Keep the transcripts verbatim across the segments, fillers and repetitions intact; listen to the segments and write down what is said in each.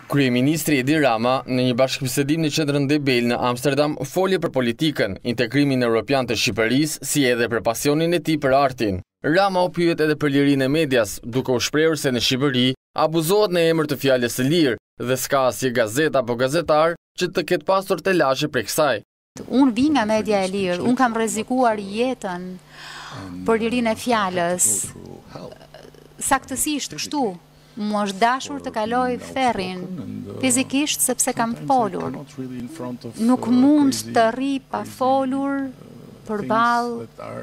Kryeministri Edi Rama, në një bashkëbisedim në qendrën Debel në Amsterdam, foli për politikën, integrimin evropian të Shqipërisë, si edhe për pasionin e tij për artin. Rama u pyet edhe për lirinë e medias, duke u shprehur se në Shqipëri abuzohet në emër të fjalës së lirë dhe s'ka asnjë gazetë apo gazetar që të ketë pasur të lashë prej kësaj. Unë vi nga media e lirë, unë kam rrezikuar jetën për lirinë e fjalës. Saktësisht kështu. Mu është dashur të kaloj ferrin fizikisht sepse kam folur. Nuk mund të rri pa folur përballë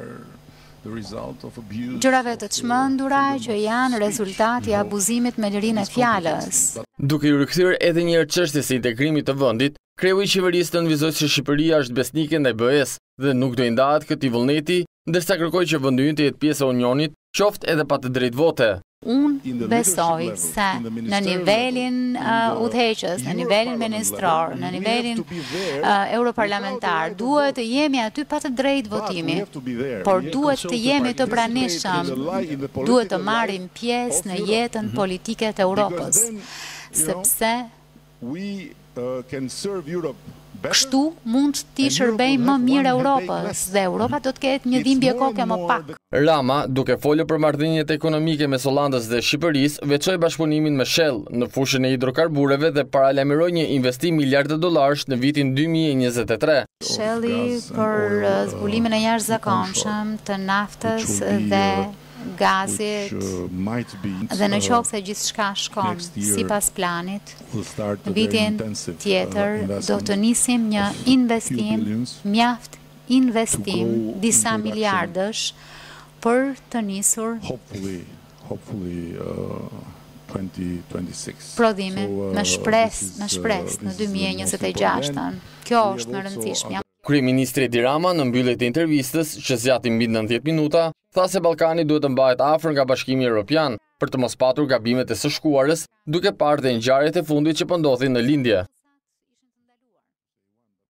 gjërave të çmendura që janë rezultati i abuzimit me lirinë e fjalës. Duke i rikthyer edhe një herë çështjes së integrimit të vendit, kreu i qeverisë nënvizoi se Shqipëria është besnike ndaj B E-s dhe nuk do i ndahet këtij vullneti, ndërsa kërkoi që vendi ynë të jetë pjesë e Unionit, qoftë edhe pa të drejtë vote. Unë besoj se në nivelin uh, udhëheqës, në nivelin ministror, në nivelin uh, europarlamentar, duhet të jemi aty pa të drejtë votimi, por duhet të jemi të pranishëm, duhet të marrim pjesë në jetën politike të Europës, sepse kështu mund t'i shërbejmë më mirë Europës dhe Europa do të ketë një dhimbje koke më pak. Rama, duke folur për marrëdhëniet ekonomike mes Hollandës dhe Shqipërisë, veçoi bashkëpunimin me Shell në fushën e hidrokarbureve dhe paralajmëroi një investim miliardë dollarësh në vitin dy mijë e njëzet e tre. Shelli për zbulimin e jashtëzakonshëm të naftës dhe gazit dhe në qoftë se gjithçka shkon sipas planit, vitin tjetër do të nisim një investim, mjaft investim, disa miliardësh për të nisur prodhimin me shpresë, me shpresë në dy mijë e njëzet e gjashtë. Kjo është më e rëndësishme. Kryeministri Edi Rama në mbyllje të intervistës, që zgjati mbi nëntëdhjetë minuta, tha se Ballkani duhet të mbahet afër nga Bashkimi Evropian për të mos patur gabimet e së shkuarës, duke parë dhe ngjarjet e fundit që po ndodhin në lindje.